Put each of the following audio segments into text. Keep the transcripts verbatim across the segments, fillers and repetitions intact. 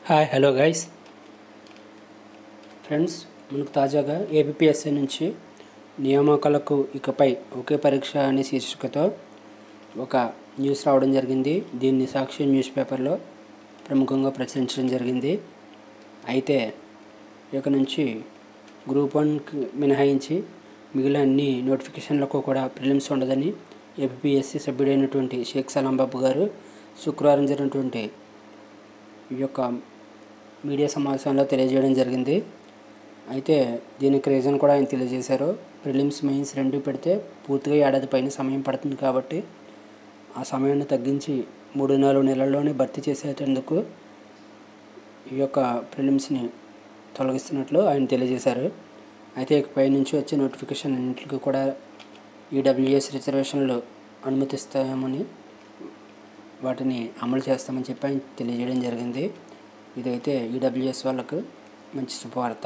Hi hello guys friends, మనకు తాజాగా APSC నుంచి నియామకాలకు ఇకపై ఒకే పరీక్ష అనే శీర్షికతో ఒక న్యూస్ రావడం జరిగింది. దీన్ని సాక్షి న్యూస్ పేపర్లో ప్రముఖంగా ప్రచురించడం జరిగింది. అయితే ఇక నుంచి గ్రూప్ వన్కి మినహాయించి మిగిలిన అన్ని నోటిఫికేషన్లకు కూడా ప్రిలిమ్స్ ఉండదని ఏపీఎస్సీ సభ్యుడైనటువంటి షేక్ సలాం బాబు గారు శుక్రవారం జరిగినటువంటి ఈ యొక్క మీడియా సమావేశంలో తెలియజేయడం జరిగింది. అయితే దీనికి రీజన్ కూడా ఆయన తెలియజేశారు. ప్రిలిమ్స్ మెయిన్స్ రెండు పెడితే పూర్తిగా ఏడాది పైన సమయం పడుతుంది కాబట్టి ఆ సమయాన్ని తగ్గించి మూడు నాలుగు నెలల్లోనే భర్తీ చేసేటందుకు ఈ యొక్క ప్రిలిమ్స్ని తొలగిస్తున్నట్లు ఆయన తెలియజేశారు. అయితే ఇకపై నుంచి వచ్చే నోటిఫికేషన్ అన్నింటికి కూడా ఈడబ్ల్యూఎస్ రిజర్వేషన్లు అనుమతిస్తామని వాటిని అమలు చేస్తామని చెప్పి ఆయన తెలియజేయడం జరిగింది. ఇదైతే ఈడబ్ల్యూఎస్ వాళ్ళకు మంచి శుభవార్త.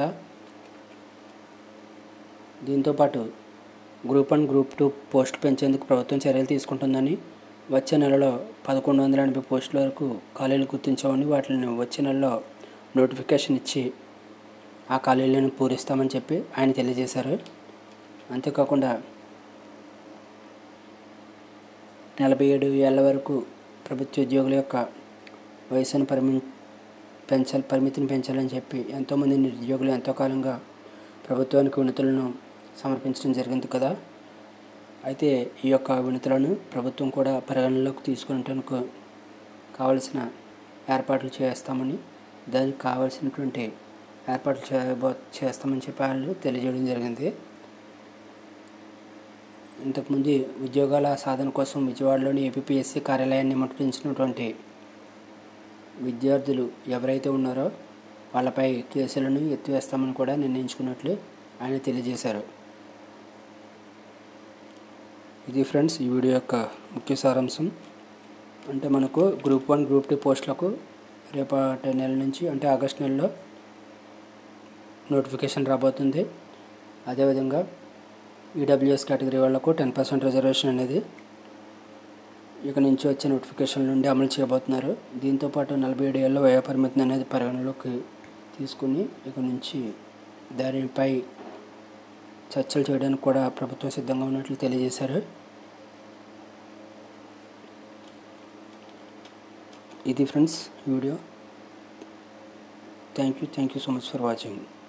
దీంతోపాటు group one group two post పెంచేందుకు ప్రభుత్వం చర్యలు తీసుకుంటుందని, వచ్చే నెలలో పదకొండు వందల ఎనభై పోస్టుల వరకు ఖాళీలు గుర్తించామని వాటిని వచ్చే నెలలో నోటిఫికేషన్ ఇచ్చి ఆ ఖాళీలను పూరిస్తామని చెప్పి ఆయన తెలియజేశారు. అంతేకాకుండా నలభై ఏడు ఏళ్ల వరకు ప్రభుత్వ ఉద్యోగుల యొక్క వయసును పరిమి పెంచాలి పరిమితిని పెంచాలని చెప్పి ఎంతోమంది నిరుద్యోగులు ఎంతో కాలంగా ప్రభుత్వానికి వినతులను సమర్పించడం జరిగింది కదా. అయితే ఈ యొక్క వినతులను ప్రభుత్వం కూడా పరిగణనలోకి తీసుకునేందుకు కావలసిన ఏర్పాట్లు చేస్తామని, దానికి కావాల్సినటువంటి ఏర్పాట్లు చేయబో చేస్తామని చెప్పి వాళ్ళు తెలియజేయడం జరిగింది. ఇంతకుముందు ఉద్యోగాల సాధన కోసం విజయవాడలోని ఏపీఎస్సీ కార్యాలయాన్ని ముట్టడించినటువంటి విద్యార్థులు ఎవరైతే ఉన్నారో వాళ్ళపై కేసులను ఎత్తివేస్తామని కూడా నిర్ణయించుకున్నట్లు ఆయన తెలియజేశారు. ఇది ఫ్రెండ్స్ ఈ వీడియో యొక్క ముఖ్య సారాంశం. అంటే మనకు గ్రూప్ వన్ గ్రూప్ టూ పోస్టులకు రేపటి నెల నుంచి అంటే ఆగస్ట్ నెలలో నోటిఫికేషన్ రాబోతుంది. అదేవిధంగా ఈడబ్ల్యూఎస్ కేటగిరీ వాళ్లకు టెన్ పర్సెంట్ రిజర్వేషన్ అనేది ఇక నుంచి వచ్చే నోటిఫికేషన్ నుండి అమలు చేయబోతున్నారు. దీంతోపాటు నలభై ఏడు ఏళ్ళ వయో పరిమితిని అనేది పరిగణలోకి తీసుకుని ఇక నుంచి దానిపై చర్చలు చేయడానికి కూడా ప్రభుత్వం సిద్ధంగా ఉన్నట్లు తెలియజేశారు. ఇది friends video. Thank you thank you so much for watching.